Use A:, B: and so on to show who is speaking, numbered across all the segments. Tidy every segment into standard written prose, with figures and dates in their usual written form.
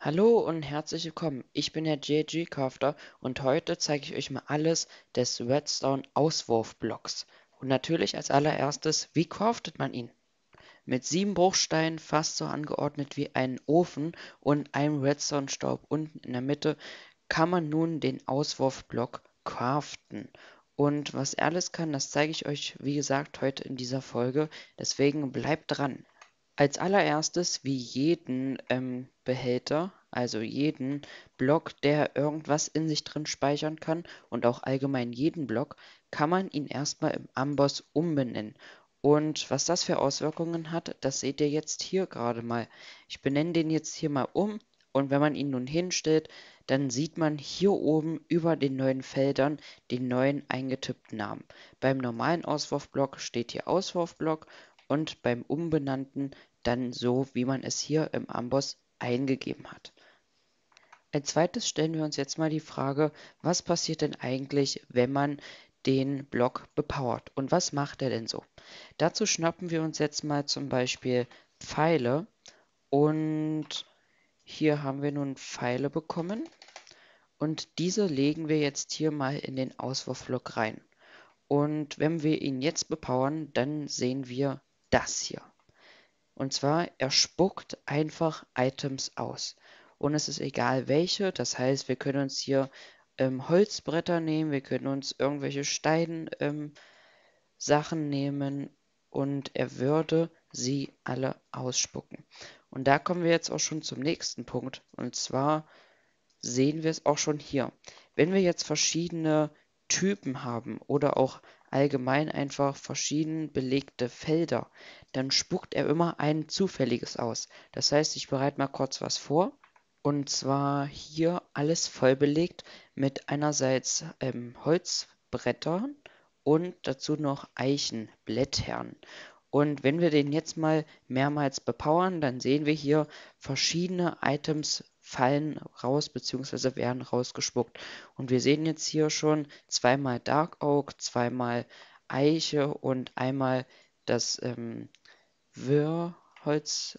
A: Hallo und herzlich willkommen. Ich bin der JG Crafter und heute zeige ich euch mal alles des Redstone Auswurfblocks. Und natürlich als allererstes, wie craftet man ihn? Mit 7 Bruchsteinen, fast so angeordnet wie einen Ofen und einem Redstone-Staub unten in der Mitte, kann man nun den Auswurfblock craften. Und was er alles kann, das zeige ich euch, wie gesagt, heute in dieser Folge. Deswegen bleibt dran. Als allererstes, wie jeden Behälter, also jeden Block, der irgendwas in sich drin speichern kann und auch allgemein jeden Block, kann man ihn erstmal im Amboss umbenennen. Und was das für Auswirkungen hat, das seht ihr jetzt hier gerade mal. Ich benenne den jetzt hier mal um und wenn man ihn nun hinstellt, dann sieht man hier oben über den neuen Feldern den neuen eingetippten Namen. Beim normalen Auswurfblock steht hier Auswurfblock und beim umbenannten dann so, wie man es hier im Amboss eingegeben hat. Als zweites stellen wir uns jetzt mal die Frage, was passiert denn eigentlich, wenn man den Block bepowert und was macht er denn so? Dazu schnappen wir uns jetzt mal zum Beispiel Pfeile und hier haben wir nun Pfeile bekommen und diese legen wir jetzt hier mal in den Auswurfblock rein. Und wenn wir ihn jetzt bepowern, dann sehen wir das hier. Und zwar, er spuckt einfach Items aus. Und es ist egal welche. Das heißt, wir können uns hier Holzbretter nehmen, wir können uns irgendwelche Sachen nehmen und er würde sie alle ausspucken. Und da kommen wir jetzt auch schon zum nächsten Punkt. Und zwar sehen wir es auch schon hier. Wenn wir jetzt verschiedene Typen haben oder auch allgemein einfach verschieden belegte Felder, dann spuckt er immer ein zufälliges aus. Das heißt, ich bereite mal kurz was vor. Und zwar hier alles voll belegt mit einerseits Holzbrettern und dazu noch Eichenblättern. Und wenn wir den jetzt mal mehrmals bepowern, dann sehen wir hier verschiedene Items fallen raus bzw. werden rausgespuckt. Und wir sehen jetzt hier schon zweimal Dark Oak, zweimal Eiche und einmal das Wirrholz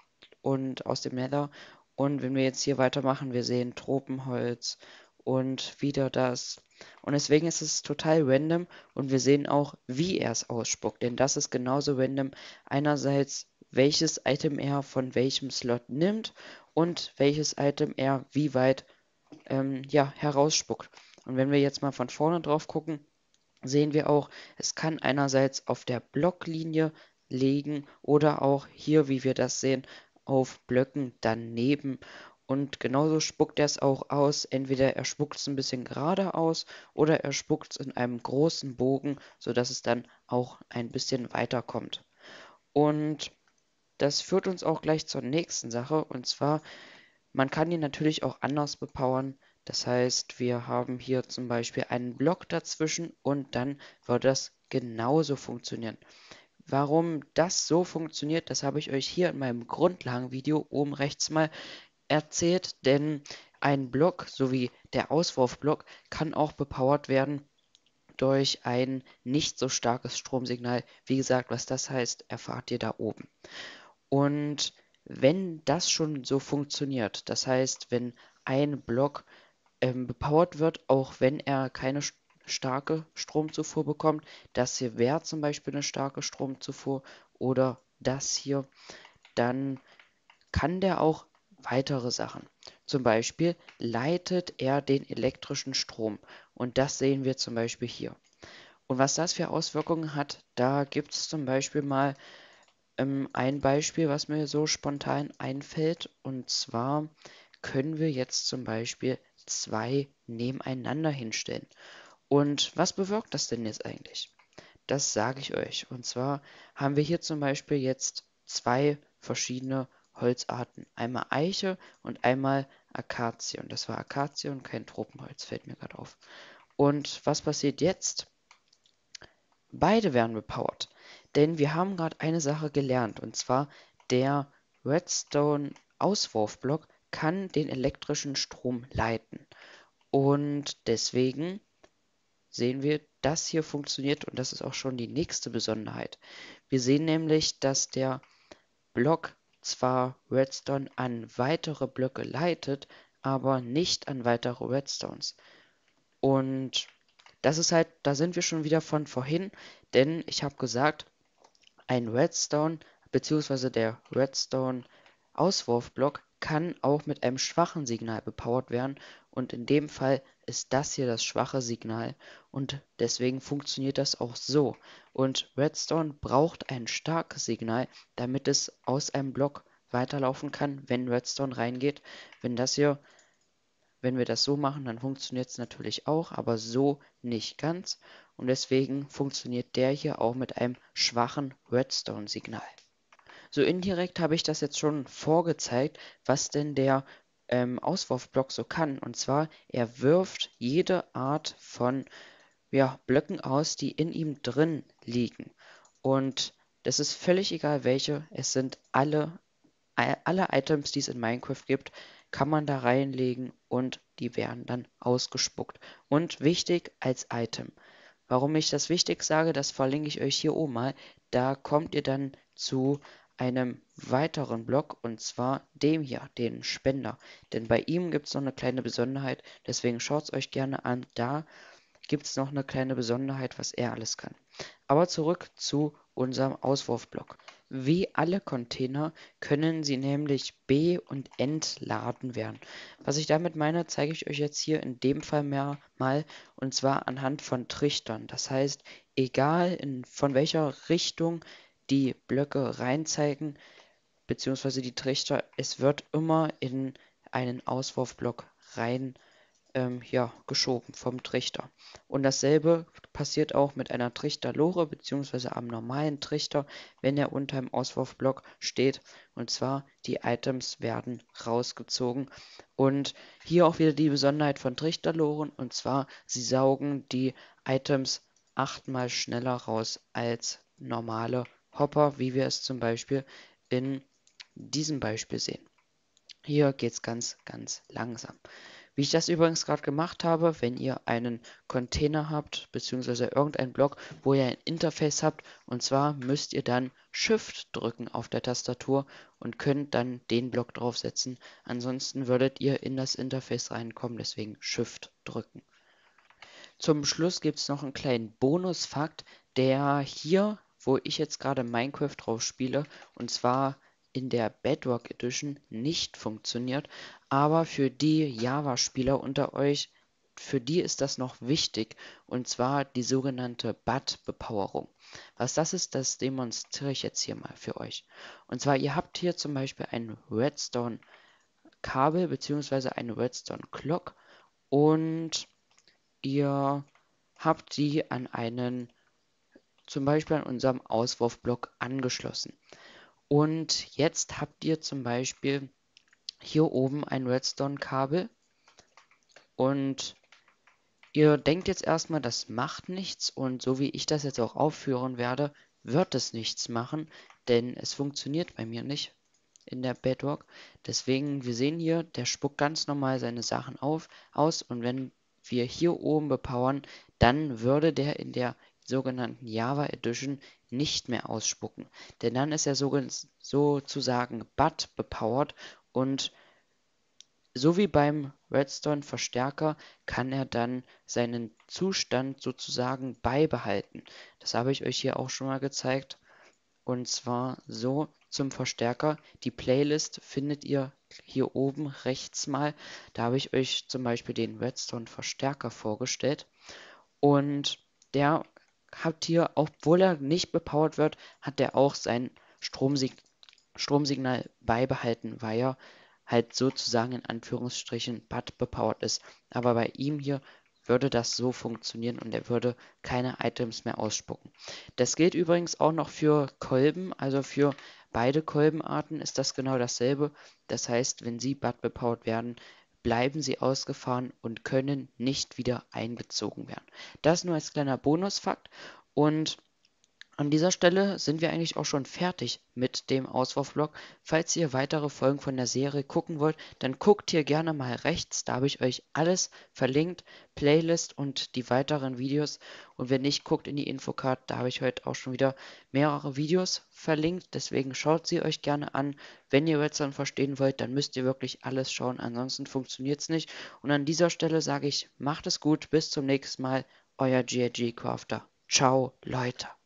A: und aus dem Nether. Und wenn wir jetzt hier weitermachen, wir sehen Tropenholz und wieder das. Und deswegen ist es total random und wir sehen auch, wie er es ausspuckt. Denn das ist genauso random. Einerseits, welches Item er von welchem Slot nimmt und welches Item er wie weit ja, herausspuckt. Und wenn wir jetzt mal von vorne drauf gucken, sehen wir auch, es kann einerseits auf der Blocklinie liegen oder auch hier, wie wir das sehen, auf Blöcken daneben. Und genauso spuckt er es auch aus. Entweder er spuckt es ein bisschen gerade aus oder er spuckt es in einem großen Bogen, sodass es dann auch ein bisschen weiterkommt. Und das führt uns auch gleich zur nächsten Sache. Und zwar, man kann ihn natürlich auch anders bepowern. Das heißt, wir haben hier zum Beispiel einen Block dazwischen und dann wird das genauso funktionieren. Warum das so funktioniert, das habe ich euch hier in meinem Grundlagenvideo oben rechts mal erzählt, denn ein Block sowie der Auswurfblock kann auch bepowert werden durch ein nicht so starkes Stromsignal. Wie gesagt, was das heißt, erfahrt ihr da oben. Und wenn das schon so funktioniert, das heißt, wenn ein Block bepowert wird, auch wenn er keine starke Stromzufuhr bekommt, das hier wäre zum Beispiel eine starke Stromzufuhr oder das hier, dann kann der auch weitere Sachen. Zum Beispiel leitet er den elektrischen Strom und das sehen wir zum Beispiel hier. Und was das für Auswirkungen hat, da gibt es zum Beispiel mal ein Beispiel, was mir so spontan einfällt. Und zwar können wir jetzt zum Beispiel zwei nebeneinander hinstellen. Und was bewirkt das denn jetzt eigentlich? Das sage ich euch. Und zwar haben wir hier zum Beispiel jetzt zwei verschiedene Holzarten. Einmal Eiche und einmal Akazie. Und das war Akazie und kein Tropenholz, fällt mir gerade auf. Und was passiert jetzt? Beide werden bepowert. Denn wir haben gerade eine Sache gelernt, und zwar der Redstone-Auswurfblock kann den elektrischen Strom leiten. Und deswegen sehen wir, das hier funktioniert und das ist auch schon die nächste Besonderheit. Wir sehen nämlich, dass der Block zwar Redstone an weitere Blöcke leitet, aber nicht an weitere Redstones. Und das ist halt, da sind wir schon wieder von vorhin, denn ich habe gesagt, ein Redstone bzw. der Redstone-Auswurfblock kann auch mit einem schwachen Signal bepowert werden und in dem Fall ist das hier das schwache Signal und deswegen funktioniert das auch so. Und Redstone braucht ein starkes Signal, damit es aus einem Block weiterlaufen kann, wenn Redstone reingeht. Wenn das hier Wenn wir das so machen, dann funktioniert es natürlich auch, aber so nicht ganz. Und deswegen funktioniert der hier auch mit einem schwachen Redstone-Signal. So indirekt habe ich das jetzt schon vorgezeigt, was denn der Auswurfblock so kann. Und zwar, er wirft jede Art von Blöcken aus, die in ihm drin liegen. Und das ist völlig egal welche. Es sind alle Items, die es in Minecraft gibt, kann man da reinlegen und die werden dann ausgespuckt. Und wichtig als Item. Warum ich das wichtig sage, das verlinke ich euch hier oben mal. Da kommt ihr dann zu einem weiteren Block und zwar dem hier, den Spender. Denn bei ihm gibt es noch eine kleine Besonderheit, deswegen schaut es euch gerne an. Da gibt es noch eine kleine Besonderheit, was er alles kann. Aber zurück zu unserem Auswurfblock. Wie alle Container können sie nämlich be- und entladen werden. Was ich damit meine, zeige ich euch jetzt hier in dem Fall mal und zwar anhand von Trichtern. Das heißt, egal von welcher Richtung die Blöcke rein zeigen, beziehungsweise die Trichter, es wird immer in einen Auswurfblock rein geschoben vom Trichter. Und dasselbe passiert auch mit einer Trichterlore beziehungsweise am normalen Trichter, wenn er unter dem Auswurfblock steht. Und zwar die Items werden rausgezogen. Und hier auch wieder die Besonderheit von Trichterloren. Und zwar, sie saugen die Items 8-mal schneller raus als normale Hopper, wie wir es zum Beispiel in diesem Beispiel sehen. Hier geht es ganz, ganz langsam. Wie ich das übrigens gerade gemacht habe, wenn ihr einen Container habt, beziehungsweise irgendeinen Block, wo ihr ein Interface habt, und zwar müsst ihr dann Shift drücken auf der Tastatur und könnt dann den Block draufsetzen. Ansonsten würdet ihr in das Interface reinkommen, deswegen Shift drücken. Zum Schluss gibt es noch einen kleinen Bonusfakt, der hier, wo ich jetzt gerade Minecraft drauf spiele, und zwar in der Bedrock Edition nicht funktioniert, aber für die Java-Spieler unter euch, für die ist das noch wichtig, und zwar die sogenannte BUD-Bepowerung. Was das ist, das demonstriere ich jetzt hier mal für euch. Und zwar, ihr habt hier zum Beispiel ein Redstone-Kabel bzw. eine Redstone-Clock und ihr habt die zum Beispiel an unserem Auswurfblock angeschlossen. Und jetzt habt ihr zum Beispiel hier oben ein Redstone-Kabel und ihr denkt jetzt erstmal, das macht nichts und so wie ich das jetzt auch aufführen werde, wird es nichts machen, denn es funktioniert bei mir nicht in der Bedrock. Deswegen, wir sehen hier, der spuckt ganz normal seine Sachen aus und wenn wir hier oben bepowern, dann würde der in der sogenannten Java Edition nicht mehr ausspucken. Denn dann ist er sozusagen BUD bepowert und so wie beim Redstone-Verstärker kann er dann seinen Zustand sozusagen beibehalten. Das habe ich euch hier auch schon mal gezeigt. Und zwar so zum Verstärker. Die Playlist findet ihr hier oben rechts mal. Da habe ich euch zum Beispiel den Redstone-Verstärker vorgestellt. Und der hat hier, obwohl er nicht bepowert wird, hat er auch sein Stromsignal beibehalten, weil er halt sozusagen in Anführungsstrichen BUD bepowert ist. Aber bei ihm hier würde das so funktionieren und er würde keine Items mehr ausspucken. Das gilt übrigens auch noch für Kolben, also für beide Kolbenarten ist das genau dasselbe. Das heißt, wenn sie BUD bepowert werden, bleiben sie ausgefahren und können nicht wieder eingezogen werden. Das nur als kleiner Bonusfakt und An dieser Stelle sind wir eigentlich auch schon fertig mit dem Auswurfblog. Falls ihr weitere Folgen von der Serie gucken wollt, dann guckt hier gerne mal rechts. Da habe ich euch alles verlinkt, Playlist und die weiteren Videos. Und wenn nicht, guckt in die Infocard. Da habe ich heute auch schon wieder mehrere Videos verlinkt. Deswegen schaut sie euch gerne an. Wenn ihr Redstone verstehen wollt, dann müsst ihr wirklich alles schauen. Ansonsten funktioniert es nicht. Und an dieser Stelle sage ich, macht es gut. Bis zum nächsten Mal. Euer GIG Crafter. Ciao, Leute.